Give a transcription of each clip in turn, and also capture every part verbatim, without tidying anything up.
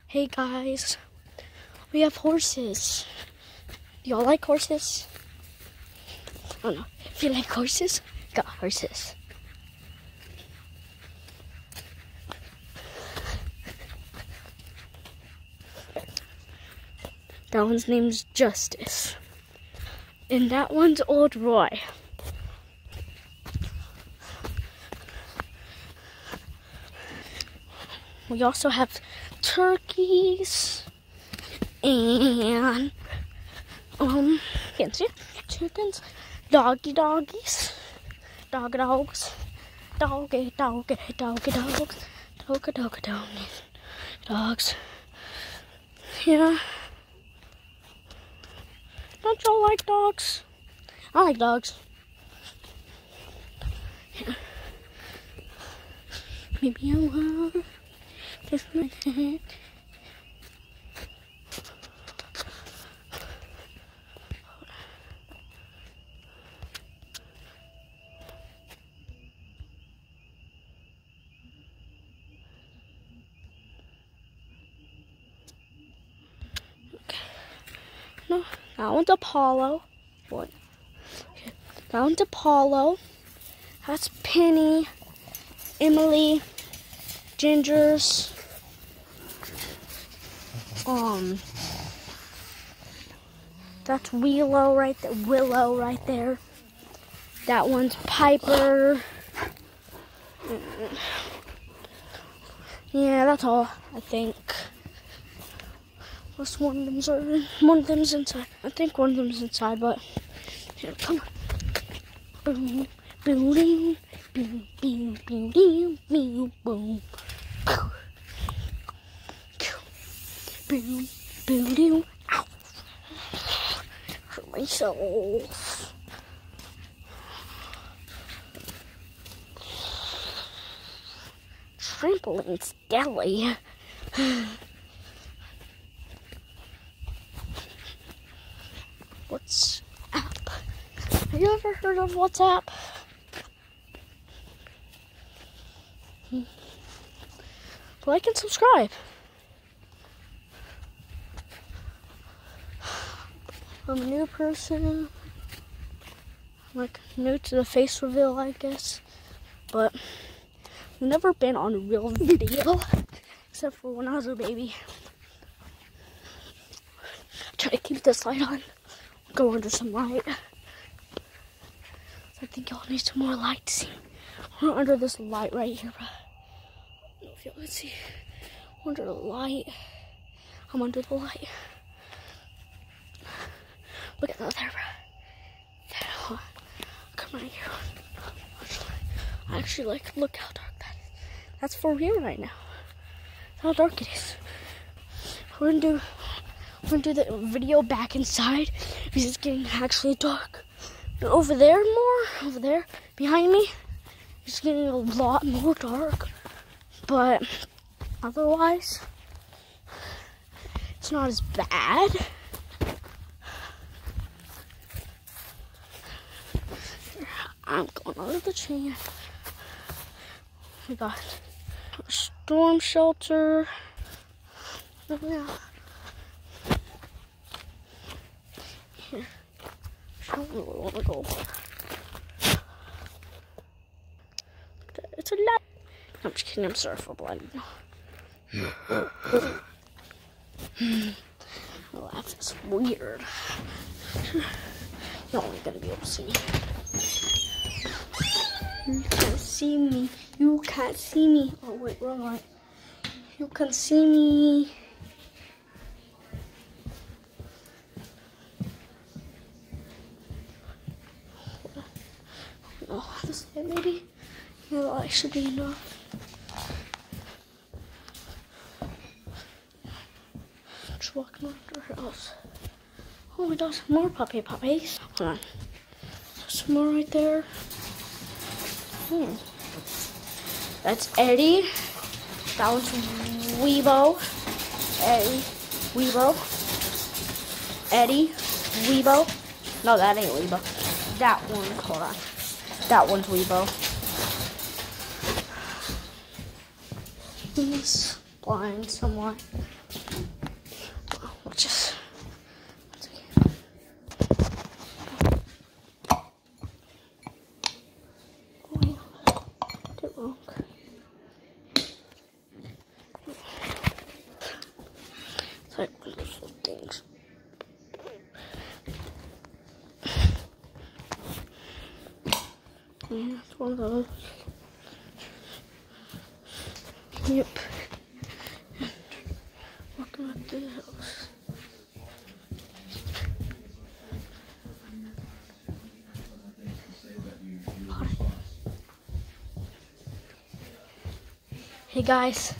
Hey guys, we have horses. Do y'all like horses? I don't know. If you like horses, got horses. That one's name's Justice. And that one's Old Roy. We also have turkeys and um can't see it. Chickens, doggy doggies, dog dogs, doggy doggy doggy dogs, doggy doggy doggy dogs. Yeah. Don't y'all like dogs? I like dogs. Yeah. Maybe I will. Just like that. Okay. No, that one's Apollo. What? Okay. That one's Apollo. That's Penny, Emily, Ginger's. Um, that's Willow right there. Willow right there. That one's Piper. Yeah, that's all. I think. Unless one of them's are, one of them's inside. I think one of them's inside, but here, come on. Boom, boom, boom, boom, boom, boom, boom, boom, boom. Boom, boom, boom. Ow. Hurt myself. Trampoline's deli. WhatsApp. Have you ever heard of WhatsApp? Hmm. Like and subscribe. I'm a new person, like new to the face reveal, I guess, but I've never been on a real video, except for when I was a baby. Try to keep this light on, go under some light. I think y'all need some more light to see. We're under this light right here, bro. I don't know if y'all can see. We're under the light. I'm under the light. Look at that there, bro. Come right here. I actually like, look how dark that is. That's for real right now. That's how dark it is. We're gonna do, we're gonna do the video back inside because it's getting actually dark. And over there more, over there behind me, it's getting a lot more dark. But otherwise, it's not as bad. I'm going under the chain. We got a storm shelter. Yeah. Here. Show me where we want to go. It's a lot. I'm just kidding. I'm sorry for blinding you. My laugh is weird. You're only gonna be able to see me. You can't see me. You can't see me. Oh, wait, wrong light. You can see me. Oh, this light maybe? Yeah, the light should be enough. Just walking around our house. Oh, we got some more puppy puppies. Hold on. Some more right there. Hmm. That's Eddie. That one's Weebo. Eddie. Weebo. Eddie. Weebo. No, that ain't Weebo. That one. Hold on. That one's Weebo. He's blind somewhat. We'll just. Oh, did it wrong. It's like one of those little things. Yeah, it's one of those. Yep. Walking up through the house. Hey guys,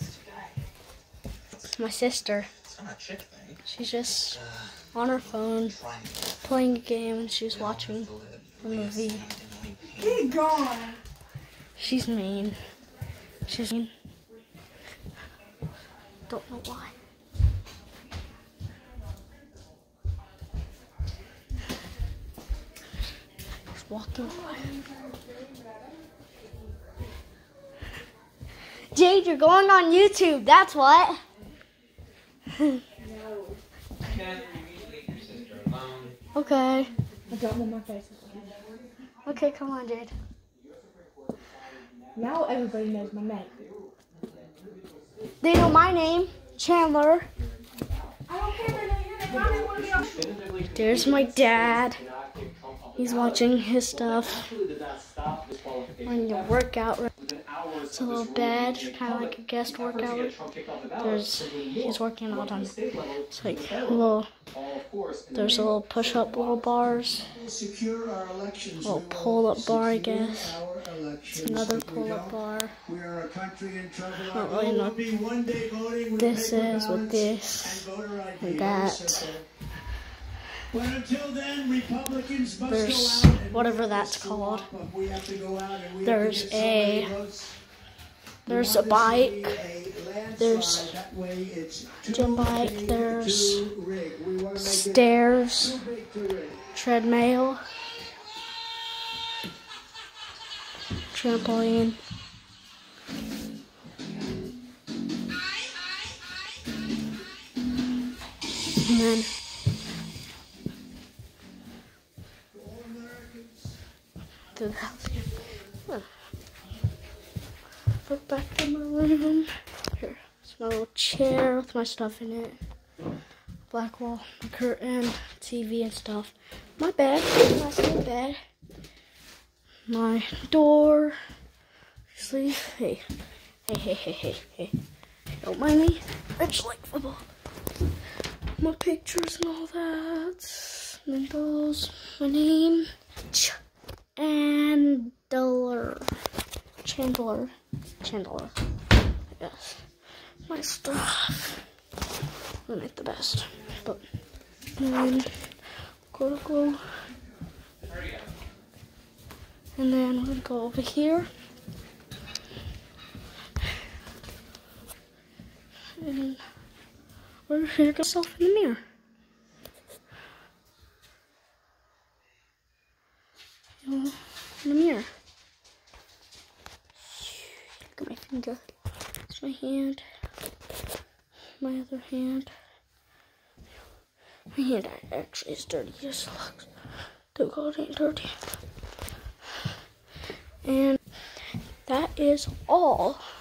my sister. She's just on her phone playing a game and she's watching a movie. Be gone. She's mean. She's mean. Don't know why. Just walking by. Jade, you're going on YouTube. That's what. Okay. I don't want my face. Okay, come on, Jade. Now everybody knows my name. They know my name, Chandler. I don't care if they know your name. I don't want to be on. There's my dad. He's watching his stuff. When you work out, it's a little bed, kind of like a guest workout. There's he's working out on. It's like a little. There's a little push-up little bars. A little pull-up bar, I guess. It's another pull-up bar. I don't really know what this is with this and that. But until then, Republicans must There's go out and whatever that's called. we have to go out and we There's have to get a somebody votes. there's We a want this to bike. be a landslide. There's That way it's a too bike. big There's to rig. We want to make it stairs, too big to rig. treadmill, trampoline. And then to the house again. Huh. Look back to my room. Here, it's my little chair with my stuff in it. Black wall, my curtain, T V and stuff. My bed, my sleep bed. My door. Sleep. Hey, hey, hey, hey, hey, hey. Don't mind me. I just like football. My pictures and all that. Windows. My name. Chandler. Chandler. Chandler. Yes. My stuff. They make the best. But then go to go. And then we're gonna go over here. And we're here to yourself in the mirror. In the mirror. Look at my finger. It's my hand. My other hand. My hand actually is dirty. Just looks. Don't call it ain't dirty. And that is all